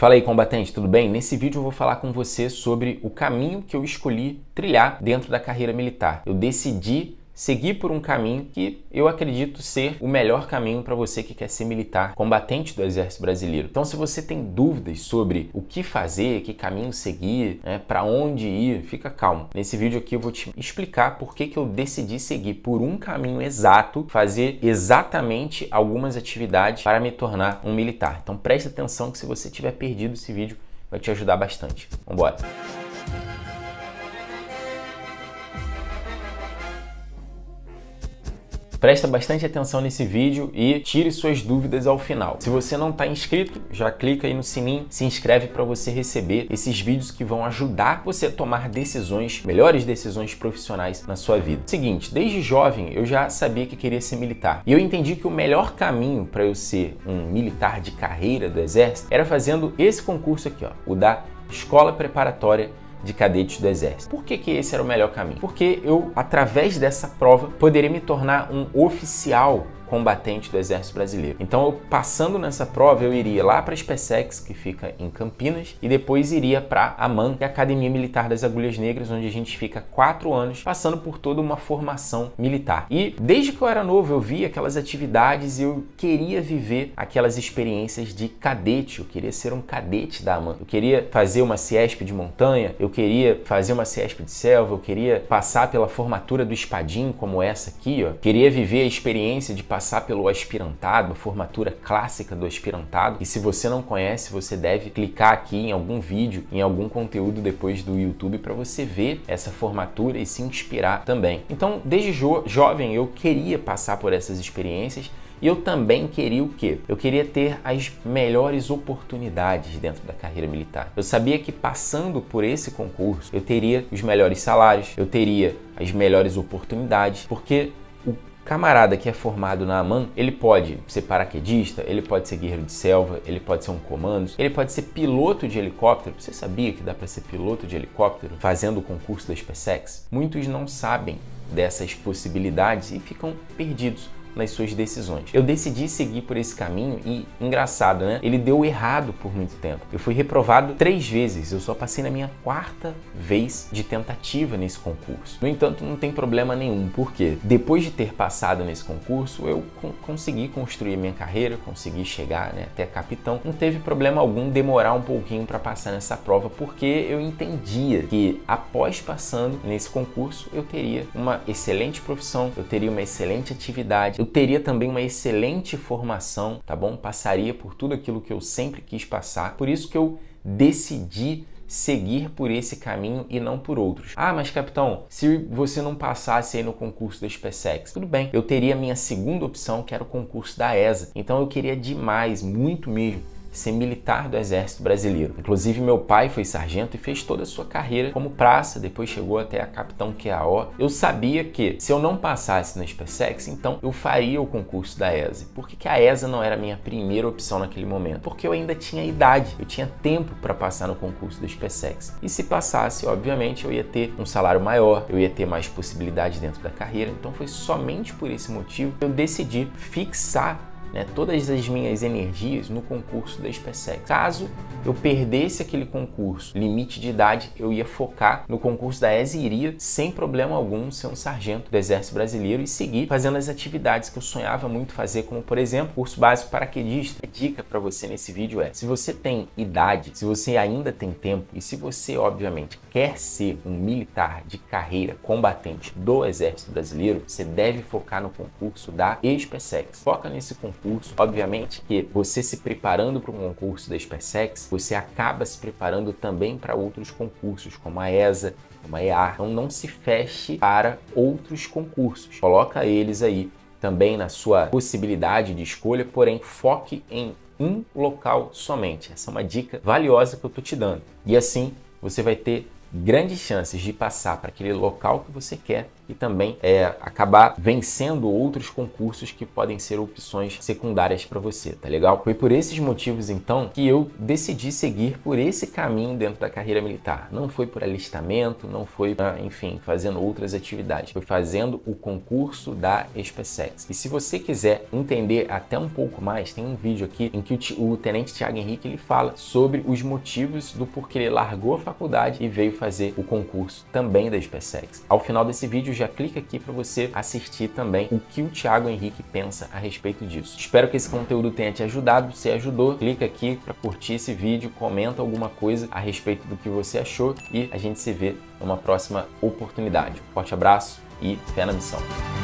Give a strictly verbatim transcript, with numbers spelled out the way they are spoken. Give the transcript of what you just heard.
Fala aí, combatente, tudo bem? Nesse vídeo eu vou falar com você sobre o caminho que eu escolhi trilhar dentro da carreira militar. Eu decidi seguir por um caminho que eu acredito ser o melhor caminho para você que quer ser militar, combatente do Exército Brasileiro. Então, se você tem dúvidas sobre o que fazer, que caminho seguir, né, para onde ir, fica calmo. Nesse vídeo aqui eu vou te explicar por que que eu decidi seguir por um caminho exato, fazer exatamente algumas atividades para me tornar um militar. Então, preste atenção que se você tiver perdido esse vídeo, vai te ajudar bastante. Vamos embora. Presta bastante atenção nesse vídeo e tire suas dúvidas ao final. Se você não está inscrito, já clica aí no sininho, se inscreve para você receber esses vídeos que vão ajudar você a tomar decisões, melhores decisões profissionais na sua vida. Seguinte, desde jovem eu já sabia que queria ser militar. E eu entendi que o melhor caminho para eu ser um militar de carreira do Exército era fazendo esse concurso aqui, ó, o da Escola Preparatória de Cadetes do Exército. Por que que esse era o melhor caminho? Porque eu, através dessa prova, poderia me tornar um oficial combatente do Exército Brasileiro. Então, eu, passando nessa prova, eu iria lá para a SpaceX, que fica em Campinas, e depois iria para a AMAN, que é a Academia Militar das Agulhas Negras, onde a gente fica quatro anos passando por toda uma formação militar. E desde que eu era novo, eu via aquelas atividades e eu queria viver aquelas experiências de cadete. Eu queria ser um cadete da AMAN. Eu queria fazer uma CIESP de montanha, eu queria fazer uma CIESP de selva, eu queria passar pela formatura do Espadim, como essa aqui, ó. Queria viver a experiência de passar pelo aspirantado, a formatura clássica do aspirantado. E se você não conhece, você deve clicar aqui em algum vídeo, em algum conteúdo depois do YouTube para você ver essa formatura e se inspirar também. Então, desde jo jovem eu queria passar por essas experiências e eu também queria o quê? Eu queria ter as melhores oportunidades dentro da carreira militar. Eu sabia que passando por esse concurso eu teria os melhores salários, eu teria as melhores oportunidades, porque camarada que é formado na AMAN, ele pode ser paraquedista, ele pode ser guerreiro de selva, ele pode ser um comandos, ele pode ser piloto de helicóptero. Você sabia que dá para ser piloto de helicóptero fazendo o concurso da SpaceX? Muitos não sabem dessas possibilidades e ficam perdidos nas suas decisões. Eu decidi seguir por esse caminho e, engraçado, né? Ele deu errado por muito tempo. Eu fui reprovado três vezes, eu só passei na minha quarta vez de tentativa nesse concurso. No entanto, não tem problema nenhum, porque depois de ter passado nesse concurso, eu co- consegui construir a minha carreira, consegui chegar, né, até capitão. Não teve problema algum demorar um pouquinho para passar nessa prova, porque eu entendia que após passando nesse concurso, eu teria uma excelente profissão, eu teria uma excelente atividade, eu teria também uma excelente formação, tá bom? Passaria por tudo aquilo que eu sempre quis passar. Por isso que eu decidi seguir por esse caminho e não por outros. Ah, mas capitão, se você não passasse aí no concurso da SpaceX, tudo bem, eu teria a minha segunda opção, que era o concurso da E S A. Então eu queria demais, muito mesmo, ser militar do Exército Brasileiro. Inclusive, meu pai foi sargento e fez toda a sua carreira como praça, depois chegou até a capitão Q A O. Eu sabia que se eu não passasse na SpaceX, então eu faria o concurso da E S A. Por que que a E S A não era a minha primeira opção naquele momento? Porque eu ainda tinha idade, eu tinha tempo para passar no concurso da SpaceX. E se passasse, obviamente, eu ia ter um salário maior, eu ia ter mais possibilidades dentro da carreira. Então foi somente por esse motivo que eu decidi fixar, né, todas as minhas energias no concurso da SpaceX. Caso eu perdesse aquele concurso, limite de idade, eu ia focar no concurso da E S A e iria, sem problema algum, ser um sargento do Exército Brasileiro e seguir fazendo as atividades que eu sonhava muito fazer, como, por exemplo, curso básico paraquedista. A dica para você nesse vídeo é, se você tem idade, se você ainda tem tempo e se você, obviamente, quer ser um militar de carreira combatente do Exército Brasileiro, você deve focar no concurso da SpaceX. Foca nesse concurso. Obviamente que você se preparando para o concurso da SpaceX, você acaba se preparando também para outros concursos, como a E S A, como a E A R. Então não se feche para outros concursos. Coloca eles aí também na sua possibilidade de escolha, porém foque em um local somente. Essa é uma dica valiosa que eu estou te dando. E assim você vai ter grandes chances de passar para aquele local que você quer e também é, acabar vencendo outros concursos que podem ser opções secundárias para você, tá legal? Foi por esses motivos, então, que eu decidi seguir por esse caminho dentro da carreira militar. Não foi por alistamento, não foi, enfim, fazendo outras atividades. Foi fazendo o concurso da SpaceX. E se você quiser entender até um pouco mais, tem um vídeo aqui em que o, o Tenente Thiago Henrique ele fala sobre os motivos do porquê ele largou a faculdade e veio fazer o concurso também da SpaceX. Ao final desse vídeo, já clica aqui para você assistir também o que o Thiago Henrique pensa a respeito disso. Espero que esse conteúdo tenha te ajudado. Se ajudou, clica aqui para curtir esse vídeo, comenta alguma coisa a respeito do que você achou e a gente se vê numa próxima oportunidade. Um forte abraço e fé na missão.